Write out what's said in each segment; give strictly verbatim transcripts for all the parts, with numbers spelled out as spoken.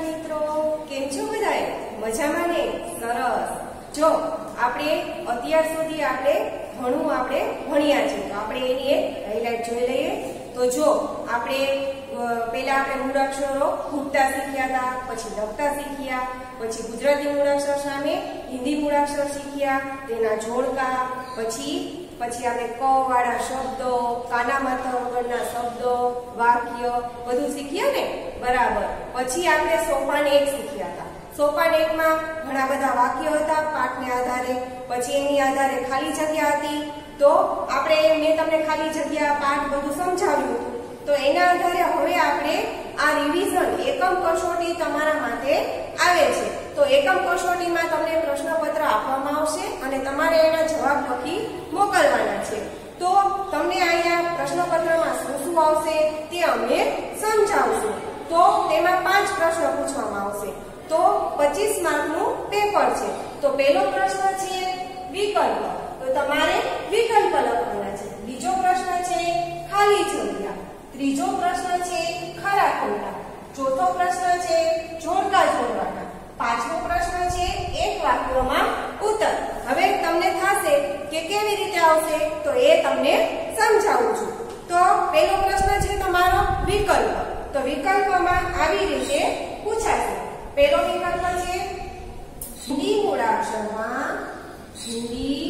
મિત્રો, કેમ છો બધાય? મજામાં ને? સરસ. જો આપણે અત્યાર સુધી આપણે ઘણું આપણે ભણ્યા છે, તો આપણે એની એક હાઇલાઇટ જોઈ લઈએ. તો જો આપણે પહેલા આપણે મૂળાક્ષરો ખૂટતા શીખ્યા હતા, પછી લખતા શીખ્યા, પછી ગુજરાતી મૂળાક્ષર સામે હિન્દી મૂળાક્ષર શીખ્યા, તેના જોડકા, પછી પછી આપણે ક વાળા શબ્દો, કાના માથા વગરના શબ્દો, વાક્ય બધું શીખ્યા ને? બરાબર. પછી આપણે સોપાન એક શીખ્યા હતા. સોપાન એક માં ઘણા બધા વાક્યો હતા પાઠને આધારે, પછી એની આધારે ખાલી જગ્યા હતી. તો આપણે મેં તમને ખાલી જગ્યા પાઠ બધું સમજાવ્યું હતું. તો એના આધારે હવે આપણે આ રિવિઝન એકમ કસોટી તમારા માટે આવે છે. તો એકમ કસોટીમાં તમને પ્રશ્નપત્ર આપવામાં આવશે અને તમારે એના જવાબ લખી મોકલવાના છે. તો તમને અહીંયા પ્રશ્નપત્રમાં શું શું આવશે તે અમે સમજાવશું. તો તેમાં પાંચ પ્રશ્ન પૂછવામાં આવશે. તો પચીસ માર્કનું પેપર છે. તો પહેલો પ્રશ્ન છે વિકલ્પ. તો તમારે વિકલ્પ લખવાના છે. બીજો પ્રશ્ન છે ખાલી જગ્યા. ત્રીજો પ્રશ્ન છે ખરા ખોટા. ચોથો પ્રશ્ન છે જોડકા જોડવાના. પાંચમો પ્રશ્ન છે એક વાક્યમાં ઉત્તર. હવે તમને થશે કે કેવી રીતે આવશે, તો એ તમને સમજાવું છું. તો પહેલો પ્રશ્ન છે તમારો વિકલ્પ. તો વિકલ્પમાં આવી રીતે પૂછાશે. પહેલો વિકલ્પ છે હિન્દી મૂળાક્ષરમાં હિન્દી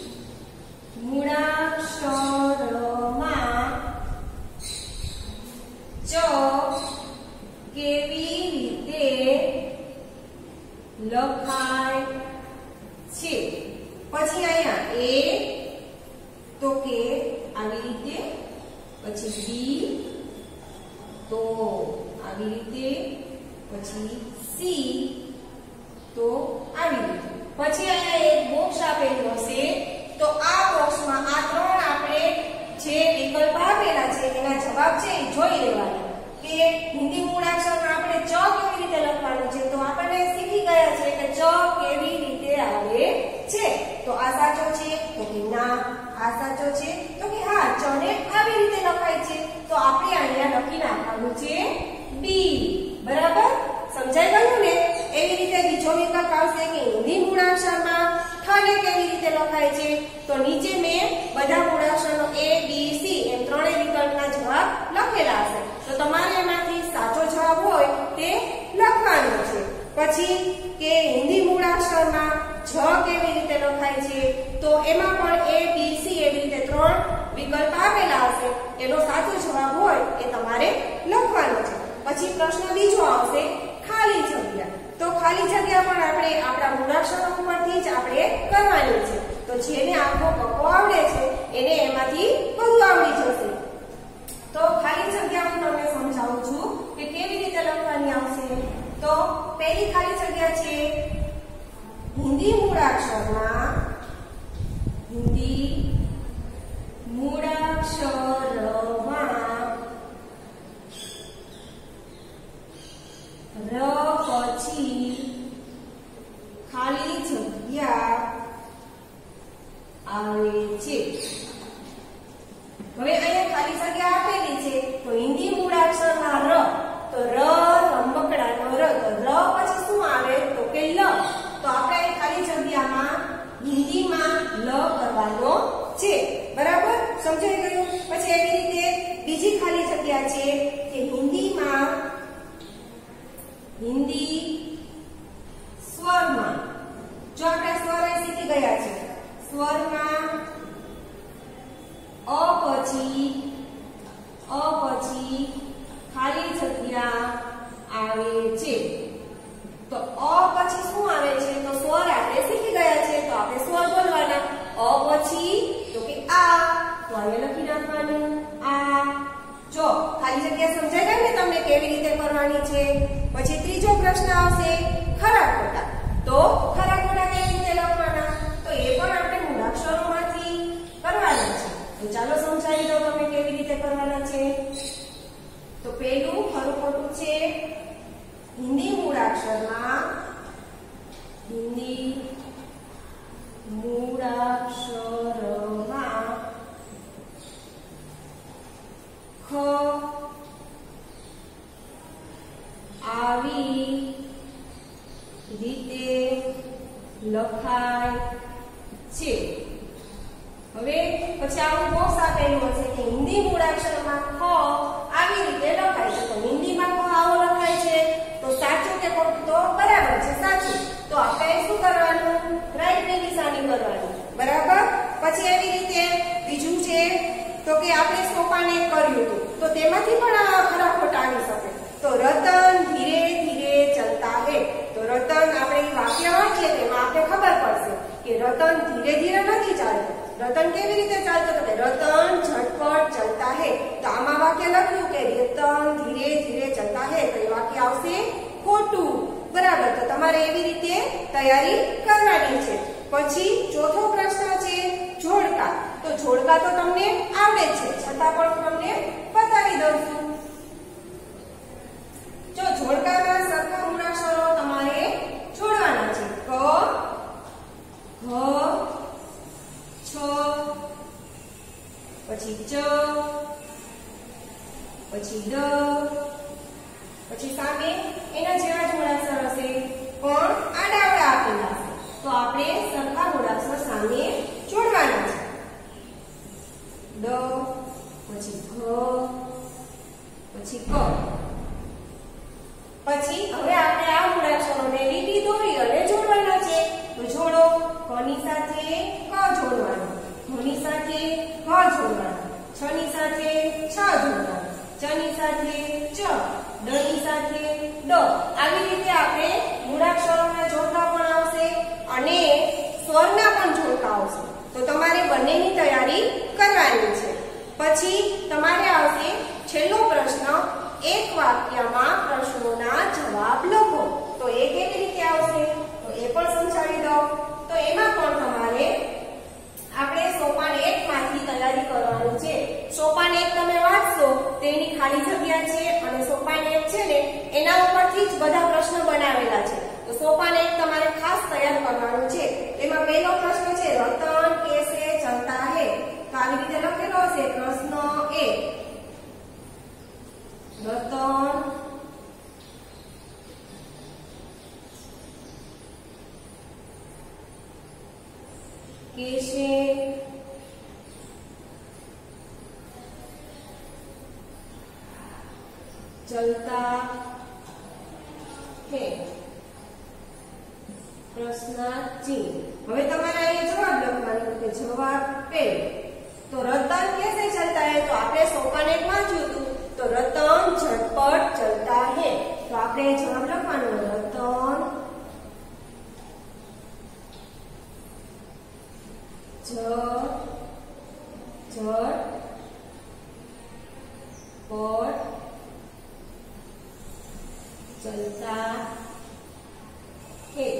મૂળાક્ષરમાં ચ કેવી રીતે લખાય છે. પછી અહીંયા એ તો કે આવી રીતે, પછી બી તો આવી રીતે, પછી સી તો આવી રીતે. પછી અહીંયા એક બોક્સ આપેલું હશે. તો આ બોક્સમાં આ ત્રણ આપણે જે વિકલ્પ આપેલા છે એના જવાબ છે એ જોઈ લેવાના. કે હિન્દી મૂળાક્ષરમાં આપણે ચ કેવી રીતે લખવાનું છે. તો આપણે શીખી ગયા છે કે ચ કેવી રીતે આવે છે. તો આ સાચો છે તો કે ના. આ સાચો છે તો કે હા, ચ ને આવી રીતે લખાય છે. તો આપણે અહીંયા લખી નાખવાનું છે બી. બરાબર સમજાઈ ગયું ને? એવી રીતે બીજો વિકલ્પ આવશે કે હિન્દી મૂળાક્ષરમાં ઠ ને કેવી રીતે લખાય છે. તો નીચે મેં બધા મૂળાક્ષરો એ બી સી એમ ત્રણેય વિકલ્પના જવાબ લખેલા હશે. તો તમારે એમાંથી સાચો જવાબ હોય તે લખવાનો છે. પછી કે હિન્દી મૂળાક્ષરમાં જ કેવી રીતે લખાય છે. તો એમાં પણ એ બી સી એવી રીતે ત્રણ વિકલ્પ આપેલા હશે. એનો સાચો જવાબ હોય એ તમારે લખવાનો છે. પછી પ્રશ્ન બીજો આવશે ખાલી જગ્યા. તો ખાલી જગ્યા પણ આપણે આપણા મૂળાક્ષરો ઉપરથી જ આપણે કરવાની છે. તો જેને આખો કક્કો આવડે છે એને એમાંથી બધું આવડી જશે. તો ખાલી જગ્યા હું તમને સમજાવું છું કે કેવી રીતે લખવાની આવશે. તો પહેલી ખાલી જગ્યા છે હિન્દી મૂળાક્ષરમાં હિન્દી મૂળાક્ષરમાં ર પછી ખાલી જગ્યા આવે છે. હવે અહીંયા ખાલી જગ્યા આપેલી છે. તો હિન્દી મૂળાક્ષરમાં ર, તો ર રંબકડાનો ર. તો ર પછી શું આવે તો કે લ. તો આપણે અહીં ખાલી જગ્યામાં હિન્દીમાં લ કરવાનો છે. બરાબર સમજાઈ ગયું? પછી એવી રીતે બીજી ખાલી જગ્યા છે કે હિન્દીમાં હિન્દી સ્વરમાં. જો આપણે સ્વર શીખી ગયા છે. સ્વરમાં અ પછી અ પછી ખાલી જગ્યા આવે છે. તો અ પછી શું આવે છે તો સ્વર આપણે શીખી ગયા છે. તો આપણે સ્વર બોલવાના. અ પછી તો કે આ. તો અહીંયા લખી નાખવાનું આ. જો ખાલી જગ્યા સમજાઈ ગઈ ને તમને કેવી રીતે કરવાની છે. પછી ત્રીજો પ્રશ્ન આવશે ખરા ખોટા. તો ખરા ખોટા કેવી રીતે લખવાના. તો એ પણ આપણે મૂળાક્ષરોમાંથી કરવાના છે. તો ચાલો સમજાવી દો તમે કેવી રીતે કરવાના છે. તો પહેલું ખરું ખોટું છે હિન્દી મૂળાક્ષરમાં હિન્દી મૂળાક્ષરમાં ખ આવી લખાય છે. હવે પછી આવું બોક્સ આપેલું હશે કે હિન્દી મૂળાક્ષરમાં ખ આવી રીતે લખાય છે. તો હિન્દીમાં ખ આવો લખાય છે તો સાચું કે ખોટું? તો બરાબર છે, સાચું. તો આપણે શું કરવાનું? રાઈટ ની નિશાની કરવાની. બરાબર. પછી એવી રીતે બીજું છે તો કે આપણે સોપાને કર્યું હતું તો તેમાંથી પણ આ ખરા ખોટા આવી શકે. તો રતન ધીરે ધીરે ચલતા હે. તો રતન આપણે વાક્ય વાંચીએ તેમાં આપણે ખબર પડશે કે રતન ધીરે ધીરે નથી ચાલતો. રતન કેવી રીતે ચાલતો? તો કે રતન ઝટપટ ચલતા હે. તો આમાં વાક્ય લખ્યું કે રતન ધીરે ધીરે ચલતા હે તો એ વાક્ય આવશે ખોટું. બરાબર. તો તમારે એવી રીતે તૈયારી કરવાની છે. પછી ચોથો પ્રશ્ન છે જોડકા. તો જોડકા તો તમને આવડે છે છતાં પણ તમને બતાવી દઉં છું. જો જોડકાના સરખા મૂળાક્ષરો તમારે જોડવાના છે. ક, ઘ, છ, પછી ચ, પછી ડ, પછી સામે એના જેવા જ મૂળાક્ષર હશે પણ આડાવડા આપેલા છે. તો આપણે સરખા મૂળાક્ષર સામે જોડવાના છે. ડ, પછી ઘ, પછી ક. પછી હવે આપણે આ મૂળાક્ષરોને લીટી દોરી અને જોડવાના છે. તો જોડો. ક ની સાથે ક જોડવાનું, ઘ ની સાથે ઘ જોડવાનું, છ ની સાથે છ જોડવાનું, ચ ની સાથે ચ, ડ ની સાથે ડ. આવી રીતે આપણે મૂળાક્ષરોના જોડકા પણ આવશે અને સ્વરના પણ જોડકા આવશે. તો તમારે બંનેની તૈયારી કરવાની છે. પછી તમારે આવશે છેલ્લો પ્રશ્ન, એક વાક્યમાં પ્રશ્નોના જવાબ લખો. તો એ કેવી રીતે આવશે? તો એ પણ સમજાવી દઉં. તો એમાં પણ તમારે આપણે સોપાન એક માંથી તૈયારી કરવાનું છે. સોપાન એક તમે વાંચશો તેની ખાલી જગ્યા છે અને સોપાન એક છે ને એના ઉપરથી જ બધા પ્રશ્ન બનાવેલા છે. તો સોપાન એક તમારે ખાસ તૈયાર કરવાનું છે. એમાં પહેલો પ્રશ્ન છે રતન કેસે ચલતા હે. તો આવી રીતે લખેલો હશે પ્રશ્ન એક. રતન કેસે चलता है प्रश्नाचिन्ह. હવે તમારે અહીંયા જવાબ લખવાનો કે જવાબ પહેલો. તો રતન कैसे चलता है? તો આપણે સોપાન એક વાંચ્યું હતું તો રતન झटपट चलता है. તો આપણે જવાબ લખવાનો રતન ઝ ઝટ પટ चलता है.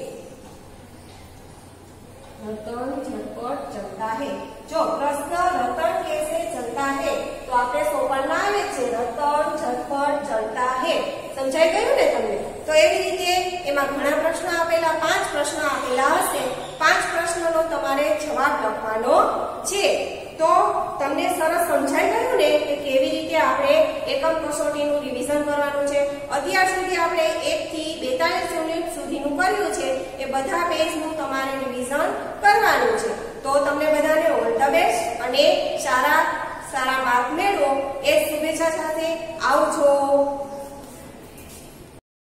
रतन झटपट चलता है. जो प्रश्न रतन कैसे चलता है तो આપણે સોપાનમાં આવે છે રતન ઝટપટ ચલતા હે. સમજાઈ ગયું ને તમને? તો એવી રીતે એમાં ઘણા પ્રશ્નો આપેલા, પાંચ પ્રશ્નો આપેલા હશે. પાંચ પ્રશ્નોનો તમારે જવાબ લખવાનો છે. તો તમને સરસ સમજાઈ ગયું ને કે કેવી રીતે આપણે એકમ કસોટીનું રિવિઝન કરવાનું છે. અત્યાર સુધી આપણે એક થી બેતાલીસ યુનિટ સુધીનું કર્યું છે. એ બધા પેજનું તમારે રિવિઝન કરવાનું છે. તો તમને બધાને ઓલ ધ બેસ્ટ અને સારા સારા માર્ક મેળવો એ શુભેચ્છા સાથે આવજો.